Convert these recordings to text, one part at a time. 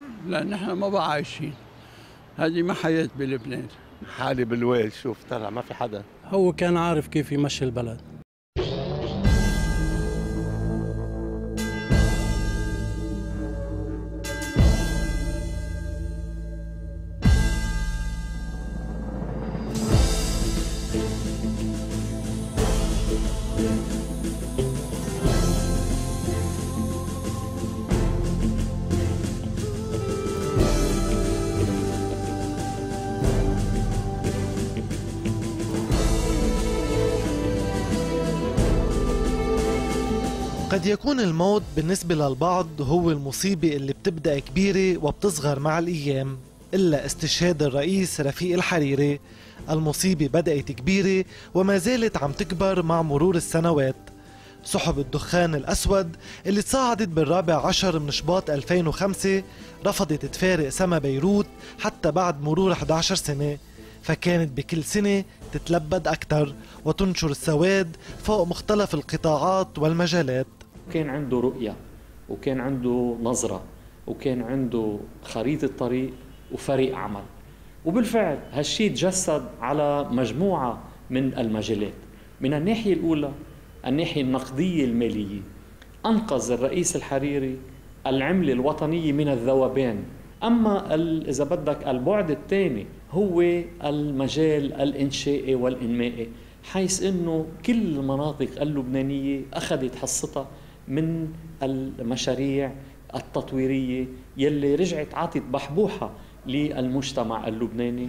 لا نحن ما بقى عايشين، هذه ما حياة بلبنان. حالي بالويل، شوف طلع ما في حدا. هو كان عارف كيف يمشي البلد. قد يكون الموت بالنسبة للبعض هو المصيبة اللي بتبدأ كبيرة وبتصغر مع الأيام، إلا استشهاد الرئيس رفيق الحريري. المصيبة بدأت كبيرة وما زالت عم تكبر مع مرور السنوات. سحب الدخان الأسود اللي تصاعدت بال14 من شباط 2005 رفضت تفارق سما بيروت حتى بعد مرور 11 سنة، فكانت بكل سنة تتلبد أكثر وتنشر السواد فوق مختلف القطاعات والمجالات. كان عنده رؤية وكان عنده نظرة وكان عنده خريطة طريق وفريق عمل، وبالفعل هالشي تجسد على مجموعة من المجالات. من الناحية الأولى الناحية النقدية المالية، أنقذ الرئيس الحريري العملة الوطنية من الذوبان. أما إذا بدك البعد الثاني هو المجال الإنشائي والإنمائي، حيث أنه كل المناطق اللبنانية أخذت حصتها من المشاريع التطويرية يلي رجعت عطت بحبوحة للمجتمع اللبناني.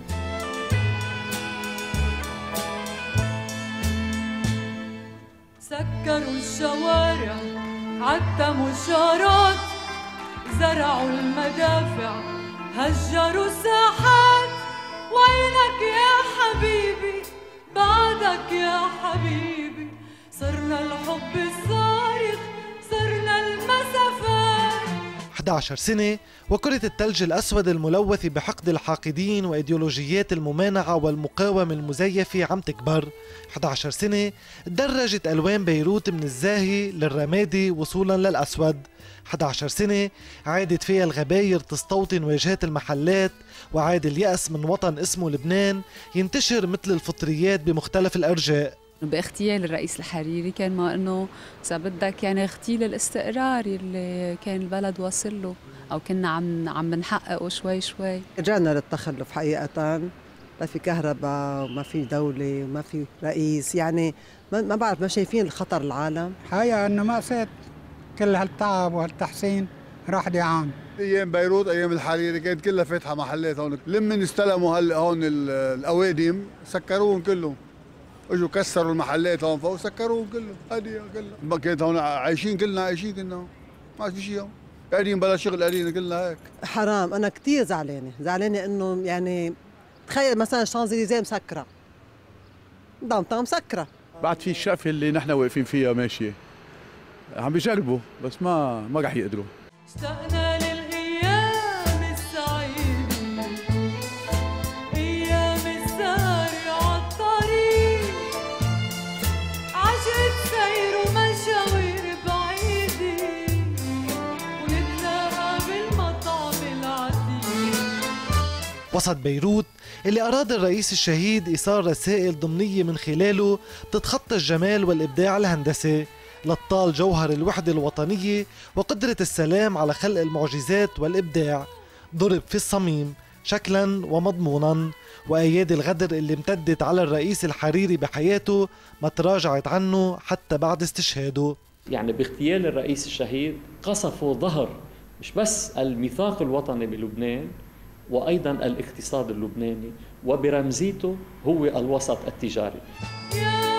سكروا الشوارع، عتموا الشارات، زرعوا المدافع، هجروا الساحات. وينك يا حبيبي، بعدك يا حبيبي، صرنا الحب الصارخ، صرنا المسافات. 11 سنة وكرة الثلج الأسود الملوثة بحقد الحاقدين وإيديولوجيات الممانعة والمقاومة المزيفة عم تكبر. 11 سنة درجت ألوان بيروت من الزاهي للرمادي وصولا للأسود. 11 سنة عادت فيها الغباير تستوطن واجهات المحلات، وعاد اليأس من وطن اسمه لبنان ينتشر مثل الفطريات بمختلف الأرجاء. باغتيال الرئيس الحريري كان ما انه اذا بدك يعني اغتيال الاستقرار اللي كان البلد واصل له، او كنا عم نحققه شوي شوي. رجعنا للتخلف حقيقة، ما في كهرباء وما في دولة وما في رئيس، يعني ما بعرف، ما شايفين الخطر العالم. حقيقة انه ما فات كل هالتعب وهالتحسين راح دعام. ايام بيروت ايام الحريري كانت كلها فاتحه محلات هون، لمن استلموا هون الاوادم سكروهم كلهم، اجوا كسروا المحلات هون فوق سكروهم كلهم، هذه كلها كانت هون عايشين كلنا ما في شيء هون، قاعدين بلا شغل قاعدين كلنا هيك. حرام، انا كثير زعلانه انه يعني تخيل مثلا الشانزليزيه مسكره، داونتاون مسكره، بعد في الشقفه اللي نحن واقفين فيها ماشيه، عم بيجربوا بس ما رح يقدروا. اشتقنا للايام السعيده، ايام السهر عالطريق، عشقة سير ومشاوير بعيده، ونتلاقى بالمطعم العتيق. وسط بيروت اللي أراد الرئيس الشهيد إيصال رسائل ضمنية من خلاله بتتخطى الجمال والإبداع الهندسي لتطال جوهر الوحدة الوطنية وقدرة السلام على خلق المعجزات والإبداع. ضرب في الصميم شكلا ومضمونا، وأيادي الغدر اللي امتدت على الرئيس الحريري بحياته ما تراجعت عنه حتى بعد استشهاده. يعني باغتيال الرئيس الشهيد قصفوا ظهر مش بس الميثاق الوطني بلبنان، وأيضا الاقتصاد اللبناني، وبرمزيته هو الوسط التجاري.